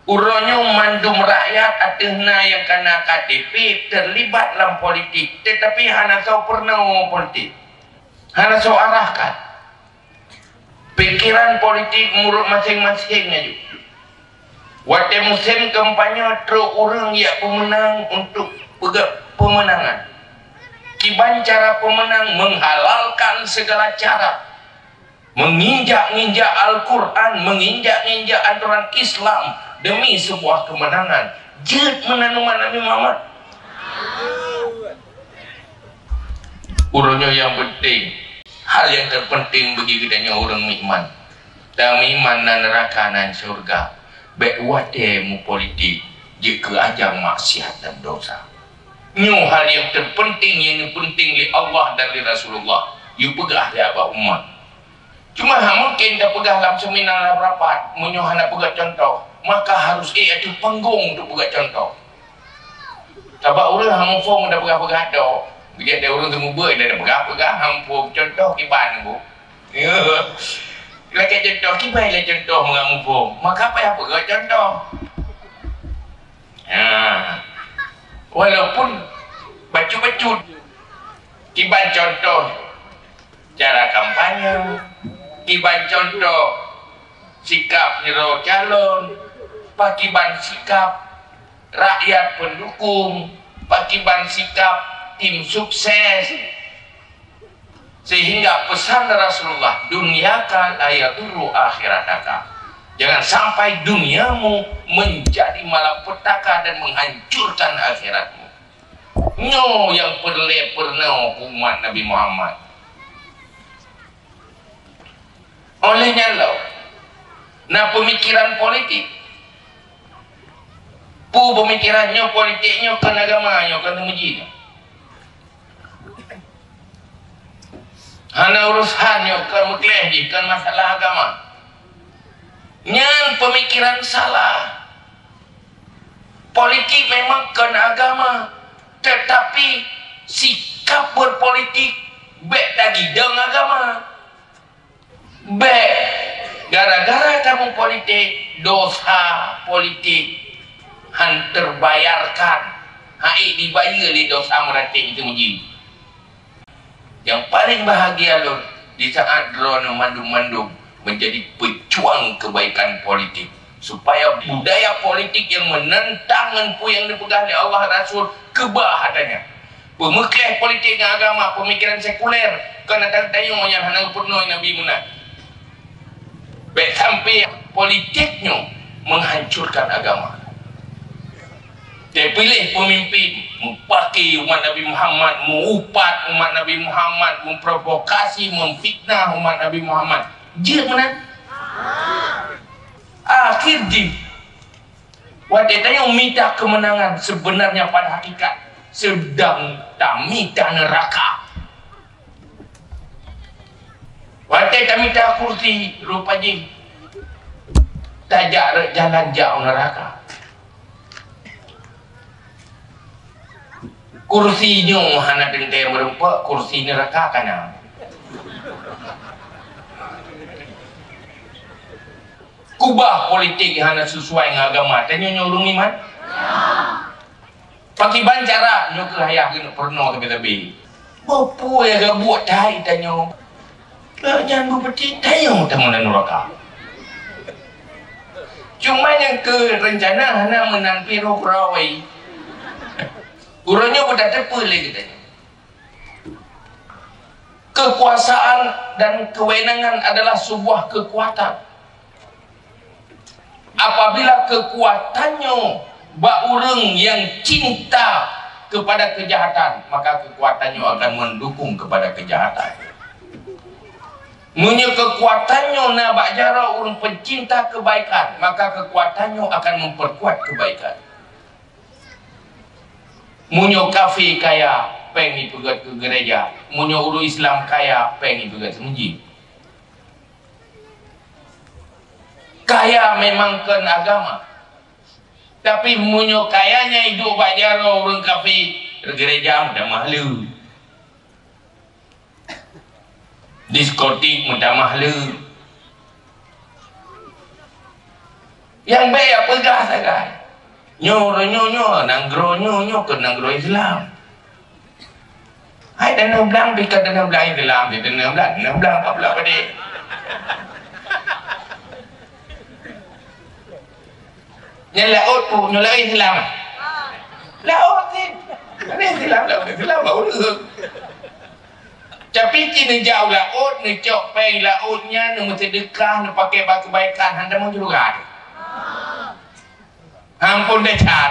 Uronyo mandum rakyat atehna yang kena KTP terlibat dalam politik, tetapi hana tahu pernah ngomong politik, hana tahu arahkan pikiran politik menurut masing-masing aja. Waktu musim kampanye terus orang yang pemenang untuk pemenangan. Kiban cara pemenang menghalalkan segala cara, menginjak-injak Al-Quran, menginjak-injak aturan Islam demi sebuah kemenangan. Jid menanuman Nabi Muhammad. Urutnya yang penting, hal yang terpenting bagi kita orang iman. Dan iman dan neraka dan surga. Baik wate politik, jika ajang maksiat dan dosa. Ini hal yang terpenting, yang penting di Allah dan di Rasulullah. You pegah di abah umat. Cuma mungkin dah pegah dalam seminar rapat, menyuhana pegah contoh, maka harus ada panggung untuk pegah contoh. Sebab orang hampung dah pegah-pegah dah. Bila ada orang tunggu ber, dah pegah-pegah hampung contoh kiban bu. Ya. Lagi contoh kiban lah contoh mengampung. Maka apa yang pegah contoh? Walaupun bacut-bacut, kiban contoh cara kampanye, kiban contoh sikap nyero calon, pakiban sikap rakyat pendukung, pakiban sikap tim sukses, sehingga pesan Rasulullah, dunyaka la yadurru akhirataka. Jangan sampai duniamu menjadi malapetaka dan menghancurkan akhiratmu. Nyo yang pernah umat Nabi Muhammad. Olehnya lo, nah pemikiran politik, pemikirannya politiknya kan agamanya kan masjid. Hana urusannya kan mutleh kan masalah agama. Yang pemikiran salah. Politik memang kena agama, tetapi sikap berpolitik baik lagi dengan agama. Baik gara-gara kamu politik, dosa politik terbayarkan. Hai dibayar di dosa meratik itu muji. Yang paling bahagia loh di saat drone mandum-mandum menjadi pejuang kebaikan politik, supaya budaya politik yang menentang empu yang dipegang oleh Allah Rasul kebah adanya. Pemekeh politik dengan agama, pemikiran sekuler, kena tayung yang hendak penuh Nabi Muhammad. Baik sampai politiknya menghancurkan agama. Dia pilih pemimpin mempaki umat Nabi Muhammad, mengupat umat Nabi Muhammad, memprovokasi, memfitnah umat Nabi Muhammad. Dia mana? Akhir di waktu tanya minta kemenangan, sebenarnya pada hakikat sedang minta neraka. Waktu minta kursi rupanya tajak jalan jauh neraka. Kursinya hana dentai merempak, kursi neraka kana. Kubah politik hana sesuai dengan agama, tanya nyurung iman. Pakai bancara nyok hayah kena pernah tapi. Apa yang gak buat tai tanya. Jangan berpeci tanya tamu dan neraka. Cuma yang ke rencana hana menanpi roh perawai. Urangnya udah terpilih kita. Kekuasaan dan kewenangan adalah sebuah kekuatan. Apabila kekuatannya bak urang yang cinta kepada kejahatan, maka kekuatannya akan mendukung kepada kejahatan. Munyo kekuatannya nak bak jara urang pencinta kebaikan, maka kekuatannya akan memperkuat kebaikan. Munyo kafir kaya pengen pegat ke gereja, munyo uru Islam kaya pengen pegat semuji. Kaya memang kan agama, tapi munyo kayanya hidup bajar orang kafir gereja mudah mahlu, diskotik mudah mahlu, Yang baik apa gah sagai. Nyo nanggro nyo ke nanggro Islam. Hai dana belang bikin dana belang Islam, dana belang apa belang pada. Nyalaut pu nyala Islam. Laut sih. Ada Islam baru. Tapi kini jauh laut, ni cok pay lautnya, ni mesti dekah, ni pakai kebaikan, anda mau juga. Ampun dah cat.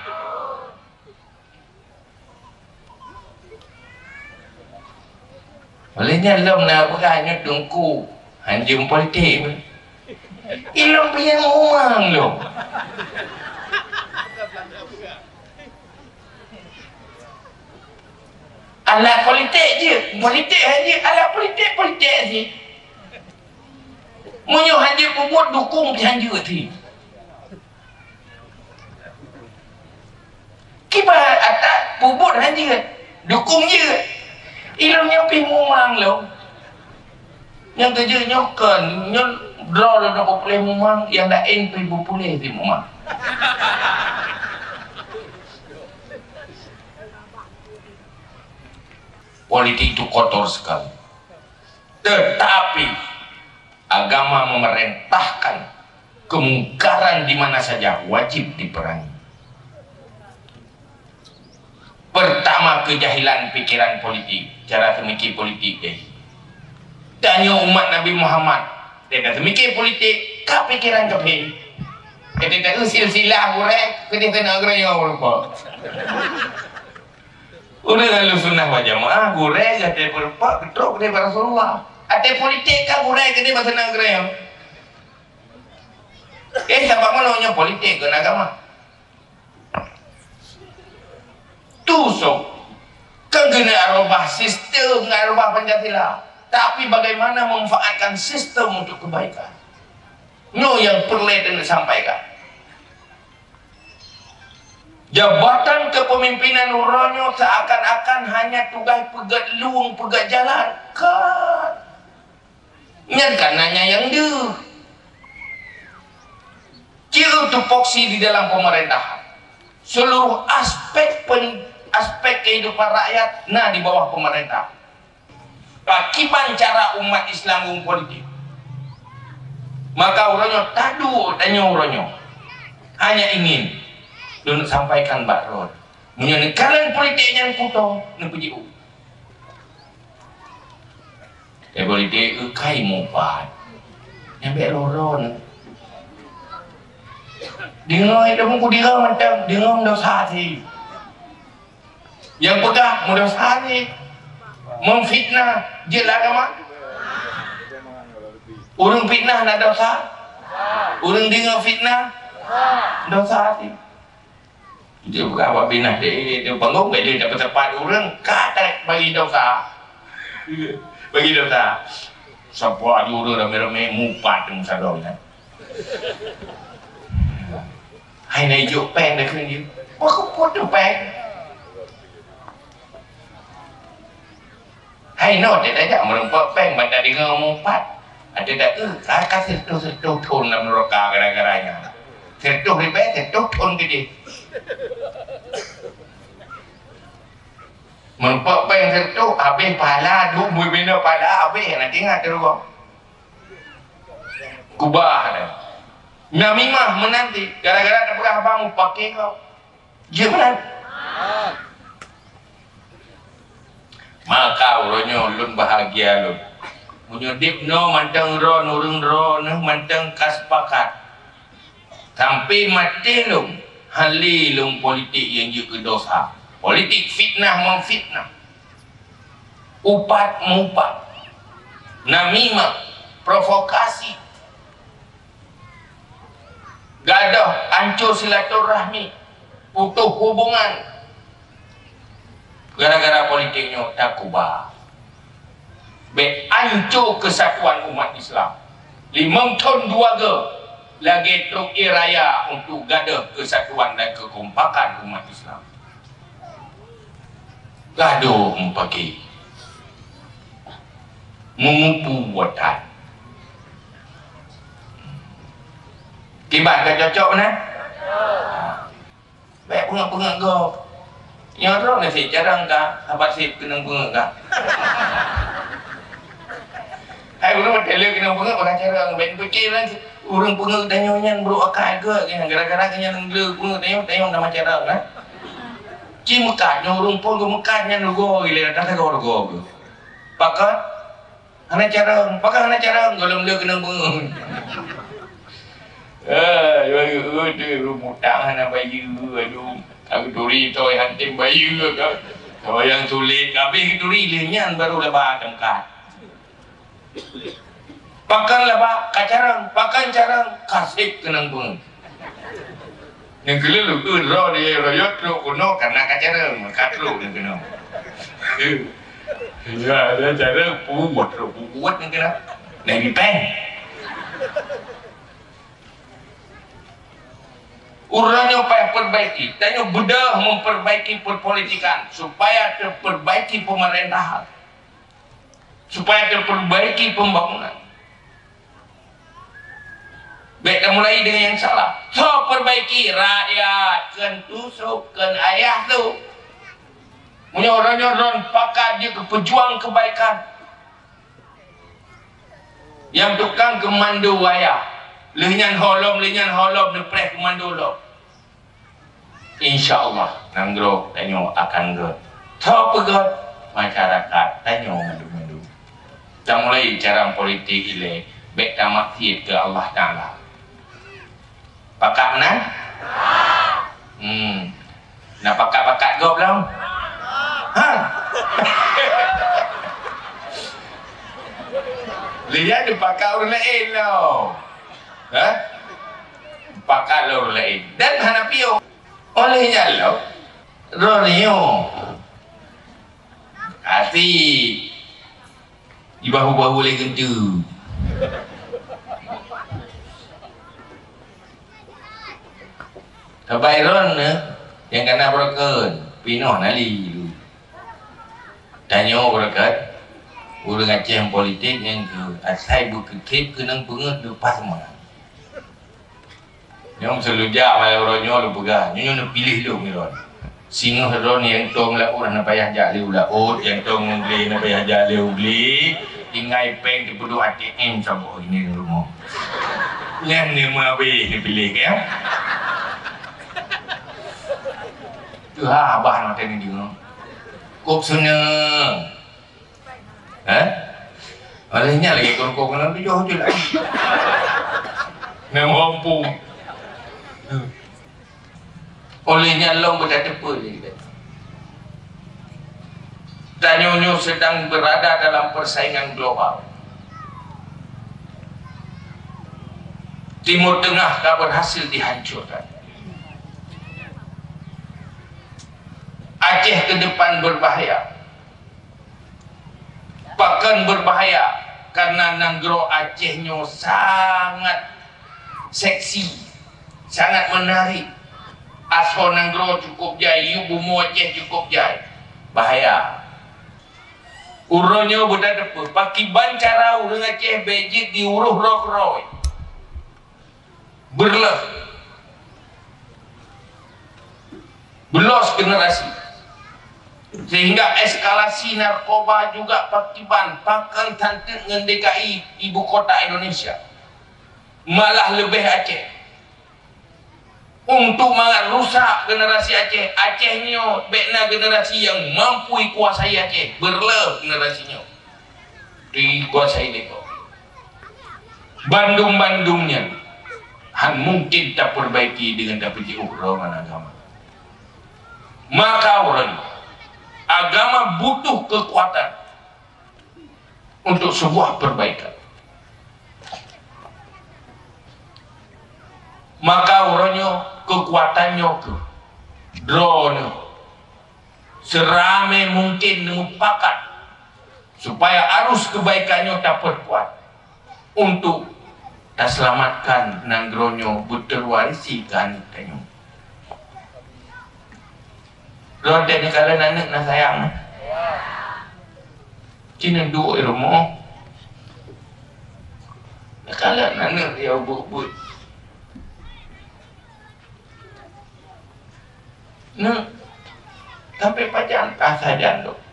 Olehnya lom nak beranya dengku, hanjum politik. Ilom punya ngomong lom. Alat politik je, politik aja, alat politik je. Munyo hanja buat dukung hanja tu. Kiba atas bubut hanja dukung je. Ilmunya pi mumang lo. Yang kerja nyokan, nyol draw lo nak boleh mumang, yang dah end pi boleh pi mumang. Politik itu kotor sekali. Tetapi agama memerintahkan kemungkaran di mana saja wajib diperangi. Pertama, kejahilan pikiran politik, cara memikir politik deh. Tanya umat Nabi Muhammad, dia dah memikir politik, kah pikiran keping. Dia tak silsilah burek, dia tak nak geraya lupa. Udah lalu sunnah wa jamaah gureh kata berpak ketuk kepada Rasulullah. Ada politik kah gureh ke dia masa nak geraya? Sebab mana politik ke agama? Tusuk kan kena rubah sistem, nak rubah Pancasila. Tapi bagaimana memanfaatkan sistem untuk kebaikan? Itu yang perlu disampaikan. Jabatan kepemimpinan uronyo seakan-akan hanya tugas pegat luang, pegat jalan. Kan? Nyatkan nanya yang dia. Kira tupoksi di dalam pemerintahan. Seluruh aspek kehidupan rakyat di bawah pemerintah. Akibat cara umat Islam politik. Maka uronyo tadu tanya uronyo. Hanya ingin don sampaikan bakrod mengenai kalian politik yang kuto ni puji u politik kai mupat yang beroron dengar itu pun dengar macam dengar dosa sih yang pegang dosa sih memfitnah jelas agama urang fitnah nak dosa urang dengar fitnah dosa sih. Dia bukan awak binah dia bangun dia dapat tepat orang kata bagi dosa siapa ada orang ramai-ramai mupat dengan sadong hai nak hijau pen dah kena dia aku potong pen hai no dia tak merempat pen baca dia mupat ada tak kasih setuh tun dalam neraka gara-garanya setuh ribet setuh tun ke dia Mempak yang tertuk habis pahala duk mui bina pahala habis nak ingat terus kubah dah namimah menanti gara-gara nak pegang abang pakai kau dia benar maka uronyo lun bahagia lun munyo dip no mantang ro nurung ro mantang kaspakat sampai mati lun hali lung politik yang juga dosa politik fitnah memfitnah upat mengupat namimah provokasi gadah hancur silaturahmi putus hubungan gara-gara politiknya takubah be hancur kesatuan umat Islam 5 tahun 2 ge lagi truk raya untuk gadah kesatuan dan kekompakan umat Islam. Gaduh pagi mengupu buatan Kibat ke cocok mana? Baik pengak-pengak go. Yang roh ni si jarang ka, abad si kena pengak ka. Hai orang bertele kena pengak pakai cara baik fikir kan. Orang pengak tanya-tanya bro akal ke gara-gara kena nenglu pengak tanya nama cara kan. Ci mekat orang pun ke mekatnya nugo gila datang ke go. Pakat ana cara kalau dia kena pengak. Itu mutang anak bayi aduh aku turi toy hantim bayi kan kalau yang sulit habis turi lenyan baru lebah temkat pakan lebah pakan carang kasih kenang pun yang kelulu roh dia royot lo kuno karena kacarang makatlu yang kena ya ada cara buat yang kena nabi pen. Urangnya upaya perbaiki, tanya bedah memperbaiki perpolitikan supaya terperbaiki pemerintahan, supaya terperbaiki pembangunan. Baik mulai dengan yang salah, so perbaiki rakyat, kan tusuk, kan ayah tu. Punya orangnya orang pakat dia ke pejuang kebaikan, yang tukang kemandu ayah. Lenyan holom nepres komando lo. InsyaAllah nanggro tanyo akan ge. Tau pegot masyarakat tanyo mandu-mandu. Kita mulai cara politik ile baik tamak ke Allah Ta'ala. Pakat nan? Nak pakat-pakat go belum? Ha? Lihat dia pakat orang lain lo. Pakai lor lain dan hanapio olehnya lo ronio hati ibahu-bahu lagi gentu kebayron yang kena broken pinoh nali tanyo broken urang Aceh politik yang ke asai bukit kenang penget lepas mana yang selujak malah orangnya lu pegang nyonya nak pilih lu miron singa ron yang tong la urang nak payah jak liu la yang tong beli nak payah jak liu beli ingai peng di pudu ATM sabo ini rumah yang ni mabe ni pilih ke tu ha abah nak tengok dia kop senang olehnya lagi kok nak jauh je lagi nak mampu olehnya long berdepa je Tanyonyo sedang berada dalam persaingan global. Timur Tengah tak berhasil dihancurkan. Aceh ke depan berbahaya. Bahkan berbahaya karena nanggro Acehnya sangat seksi, sangat menarik. Aso nanggro cukup jai, bumu Aceh cukup jai. Bahaya. Uronyo budak depa, paki bancara urang Aceh bejit diuruh rok-roy. Berleh. Belos generasi. Sehingga eskalasi narkoba juga pakiban pakan tantin dengan DKI ibu kota Indonesia. Malah lebih Aceh. Untuk merusak generasi Aceh, Acehnya bekna generasi yang mampu kuasai Aceh, berle generasinya dikuasai mereka. Bandung-bandungnya han mungkin tak perbaiki dengan dapat diukuran agama. Maka orang agama butuh kekuatan untuk sebuah perbaikan. Maka orangnya kekuatannya ke drone serame mungkin mengupakan supaya arus kebaikannya tak perkuat untuk tak selamatkan nanggronyo berterwarisi kan tanyo. Rode ni kalau anak nak sayang Cina dua rumah kalau anak dia buat Nah, tapi pajan kasajan tu.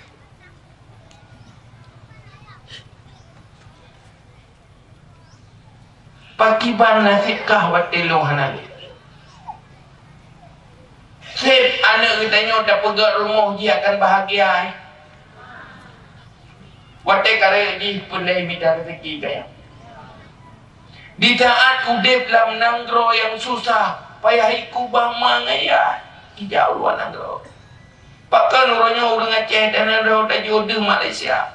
Pakiban nasib kah watelo hanan. Sip anak kita nyo dah pegat rumah dia akan bahagia. Watai kare ji pandai minta rezeki kaya. Di saat udip dalam nanggro yang susah, payah iku bang mangaya. Kijau luar nanggro. Pakan orangnya orang Aceh dan nanggro dah jodoh Malaysia.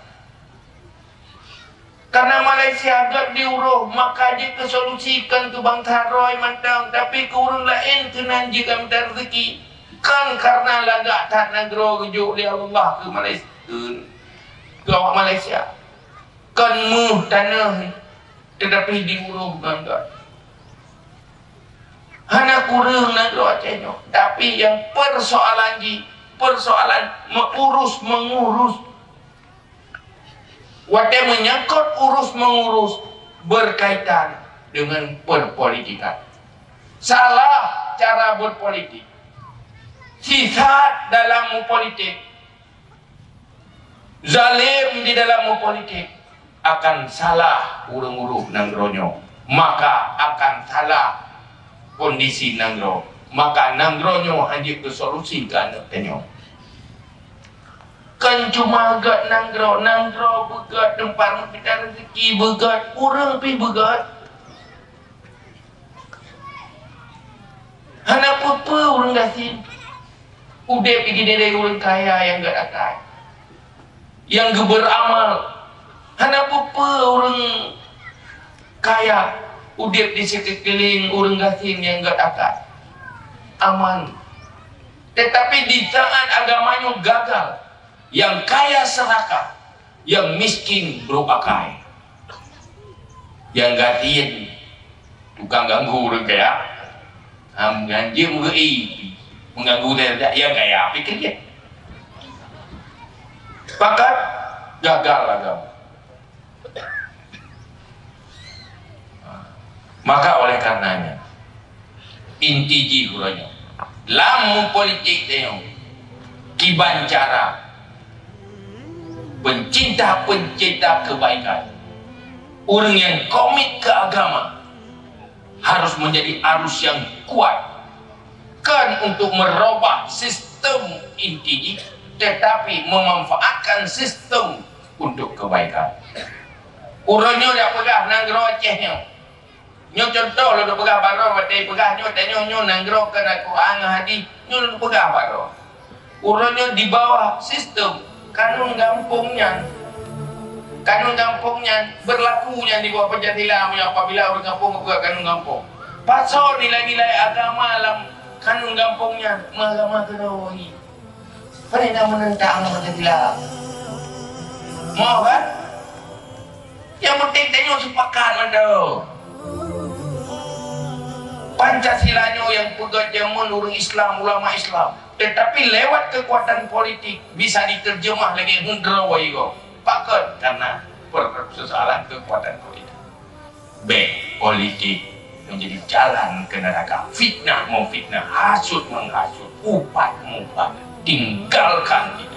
Karena Malaysia agak diuruh, maka dia kesolusikan ke Bang Taroy mantang. Tapi ke orang lain kena juga minta rezeki. Kan karena lagak tak nanggro kejuk oleh Allah ke Malaysia. Ke awak Malaysia kan muh tanah tetapi diurung ganggar hana kurang nak doacanya. Tapi yang persoalan mengurus wate menyangkut mengurus berkaitan dengan perpolitikan. Salah cara berpolitik, sisat dalam politik, zalim di dalam politik, akan salah urung-urung nanggronyo, maka akan salah kondisi nanggro, maka nanggronyo hanya ke solusi ke anak tenyo. Kan cuma agak nanggro begat tempat kita rezeki begat, urang pi begat. Hana apa urang gasin, udah pergi dari urang kaya yang gak akan, yang beramal. Hana apa orang kaya udip di sekeliling orang gasin yang gak akan aman. Tetapi di saat agamanya gagal, yang kaya serakah, yang miskin berupakai, yang gatin tukang ganggu orang kaya, ganjil mengganggu dia yang kaya pikir dia. Pakat gagal agama. Maka oleh karenanya inti jihuranya lamu politik tengok kiban cara pencinta kebaikan, orang yang komit ke agama harus menjadi arus yang kuat kan untuk merubah sistem inti, tetapi memanfaatkan sistem untuk kebaikan. Urangnya dah pegah nanggro Acehnya. Nyo contoh lo pegah baro batai pegah nyo tanyo nyo nanggro kan aku hadi nyo pegah baro. Urangnya di bawah sistem kanun kampungnya berlakunya di bawah Pancasila apabila orang kampung pegah kanun kampung. Pasal nilai-nilai agama dalam kanun kampungnya agama kedoi. Pernah menentang Pancasila. Mau kan? Yang penting tanyo sepakat mandau. Pancasilanya yang pegang jamun orang Islam, ulama Islam, tetapi lewat kekuatan politik bisa diterjemah lagi hundrawai go. Pakat karena persoalan kekuatan politik. B. Politik menjadi jalan ke neraka. Fitnah memfitnah, hasut menghasut, upat mengumpat, tinggalkan itu.